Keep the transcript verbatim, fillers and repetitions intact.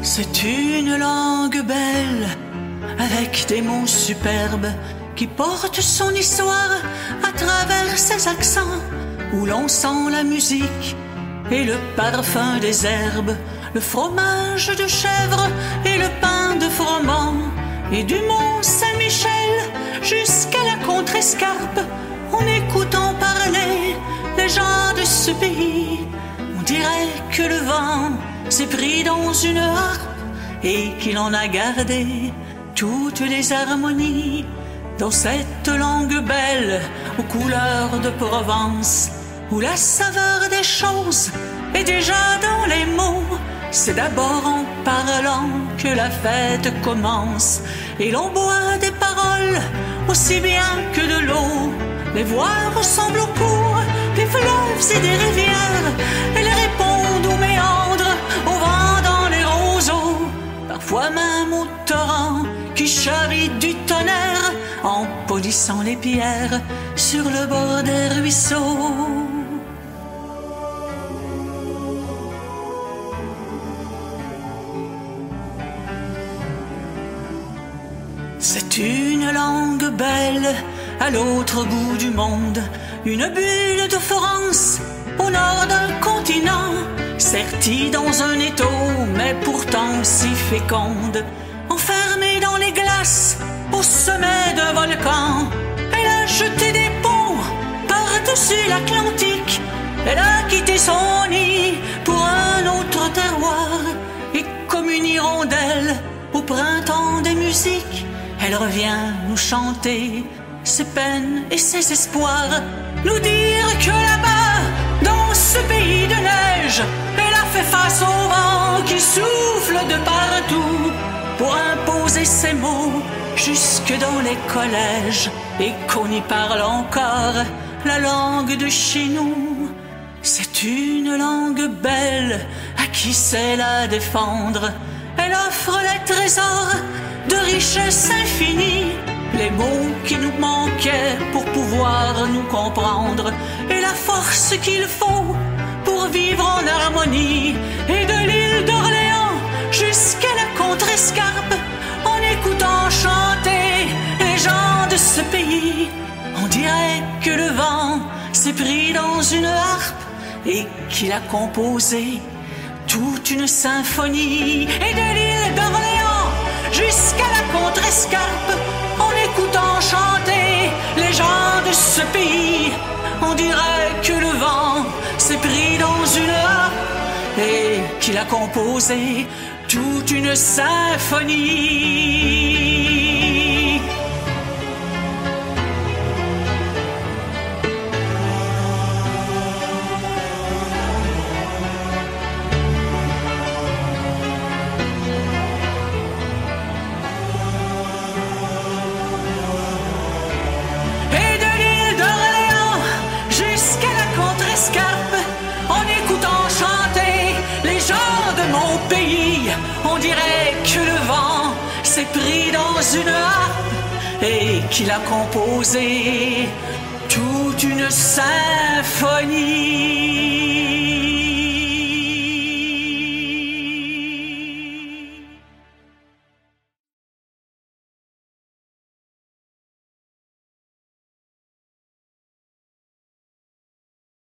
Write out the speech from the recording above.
C'est une langue belle, avec des mots superbes, qui porte son histoire à travers ses accents, où l'on sent la musique et le parfum des herbes, le fromage de chèvre et le pain de froment, et du Mont Saint-Michel jusqu'à la Contrescarpe, en écoutant parler les gens de ce pays, on dirait que le vent s'est pris dans une harpe et qu'il en a gardé toutes les harmonies. Dans cette langue belle aux couleurs de Provence, où la saveur des choses est déjà dans les mots, c'est d'abord en parlant que la fête commence, et l'on boit des paroles aussi bien que de l'eau. Les voix ressemblent aux cours des fleuves et des rivières, elles répondent aux méandres, au vent dans les roseaux, parfois même au torrent qui charrie du tonnerre en polissant les pierres sur le bord des ruisseaux. C'est une langue belle à l'autre bout du monde, une bulle de Florence au nord d'un continent, sertie dans un étau mais pourtant si féconde, enfermée dans les glaces au sommet d'un volcan. Elle a jeté des ponts par-dessus l'Atlantique, elle a quitté son nid pour un autre terroir, et comme une hirondelle au printemps des musiques, elle revient nous chanter ses peines et ses espoirs, nous dire que là-bas, dans ce pays de neige, elle a fait face au vent qui souffle de partout pour imposer ses mots jusque dans les collèges, et qu'on y parle encore la langue de chez nous. C'est une langue belle à qui sait la défendre, elle offre les trésors de richesse infinie, les mots qui nous manquaient pour pouvoir nous comprendre, et la force qu'il faut pour vivre en harmonie. Et de l'île d'Orléans jusqu'à la Contrescarpe, en écoutant chanter les gens de ce pays, on dirait que le vent s'est pris dans une harpe et qu'il a composé toute une symphonie. Et de l'île d'Orléans jusqu'à la Contrescarpe, en écoutant chanter les gens de ce pays, on dirait que le vent s'est pris dans une harpe et qu'il a composé toute une symphonie. On dirait que le vent s'est pris dans une harpe et qu'il a composé toute une symphonie.